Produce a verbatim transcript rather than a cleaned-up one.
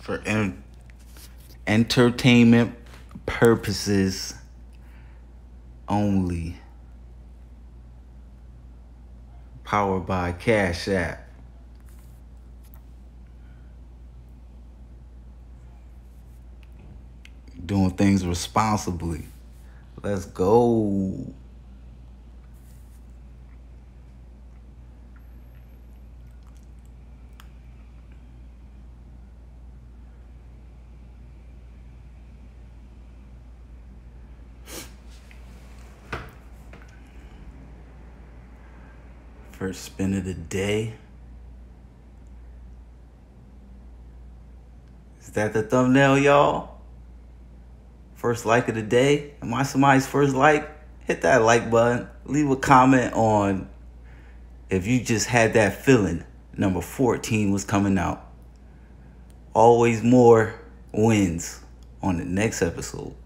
for en- entertainment purposes only. Powered by Cash App. Doing things responsibly. Let's go. First spin of the day. Is that the thumbnail, y'all? First like of the day. Am I somebody's first like? Hit that like button. Leave a comment on if you just had that feeling number fourteen was coming out. Always more wins on the next episode.